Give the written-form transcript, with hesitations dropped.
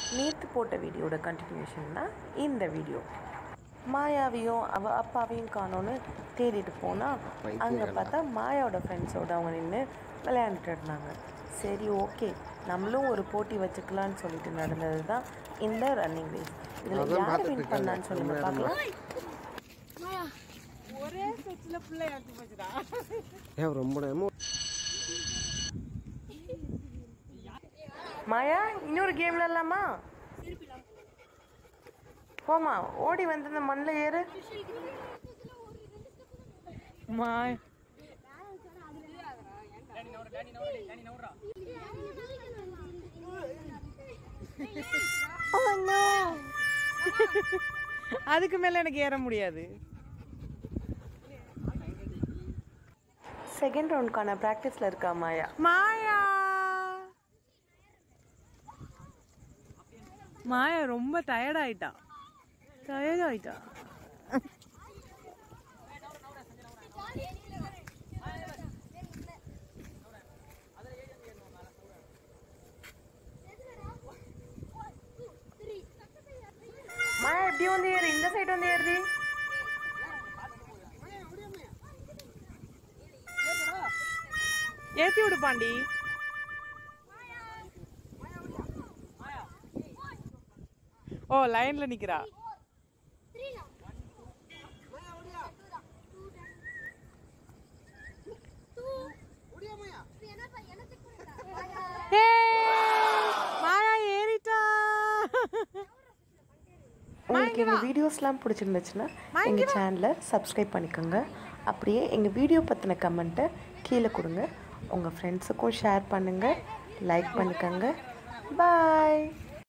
நேற்று போட்ட வீடியோட கண்டினியூஷன் தான் இந்த வீடியோ. மாயாவையும் அவள் அப்பாவையும் காணோன்னு தேடிட்டு போனால் அங்கே பார்த்தா மாயாவோட ஃப்ரெண்ட்ஸோடு அவங்க நின்று விளையாண்டுட்டு இருந்தாங்க. சரி, ஓகே, நம்மளும் ஒரு போட்டி வச்சுக்கலான்னு சொல்லிட்டு நடந்தது தான் இந்த ரன்னிங் ரேஸ். இதில் யார் வின் பண்ணான்னு சொல்லுங்க பார்க்கலாம். ஒரே செட்ல புள்ள எடுத்து போச்சுடா. ரொம்ப மாயா, இன்னொரு கேம்ல இல்லாமா? போமா, ஓடி வந்து இந்த மண்ணில் ஏறு. மாயா அதுக்கு மேல எனக்கு ஏற முடியாது. செகண்ட் ரவுண்டுக்கான ப்ராக்டிஸில் இருக்கா மாயா. மாயா ரொம்ப டயர்டாயிட்டா. மாயா எப்படி வந்து ஏறு, இந்த சைடு வந்து ஏறுதி. ஏத்தி விடு பாண்டி. ஓ, லைன்ல நிக்கிறா. மாயா ஏறிட்டா. உங்களுக்கு எங்கள் வீடியோஸ்லாம் பிடிச்சிருந்துச்சுன்னா எங்கள் சேனலை சப்ஸ்கிரைப் பண்ணிக்கோங்க. அப்படியே எங்கள் வீடியோ பற்றின கமெண்ட்டை கீழே கொடுங்க. உங்கள் ஃப்ரெண்ட்ஸுக்கும் ஷேர் பண்ணுங்கள், லைக் பண்ணிக்கோங்க. பாய்.